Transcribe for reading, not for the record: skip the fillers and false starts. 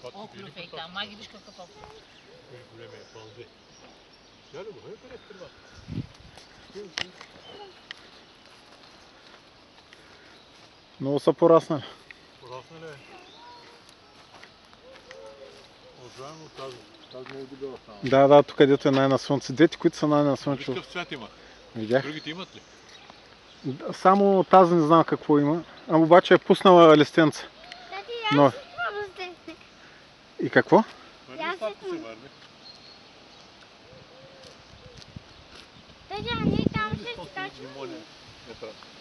Оклюв там, май видиш какъв оклюв. Големия пълзе. Я ли го? Къде сте това? Много са пораснали. Пораснали е. Отжаваме тази. Тази много дебела стана. Да, тук където е най-на слънце. Двете, които са най-на слънце. Какъв цвят има? Видях. Другите имат ли? Само тази не знам какво има. Ама обаче е пуснала листенца. Тати, аз това растете. И какво? Върни, сладко се върне. Тати, а ние там ще си качваме. Не трябва.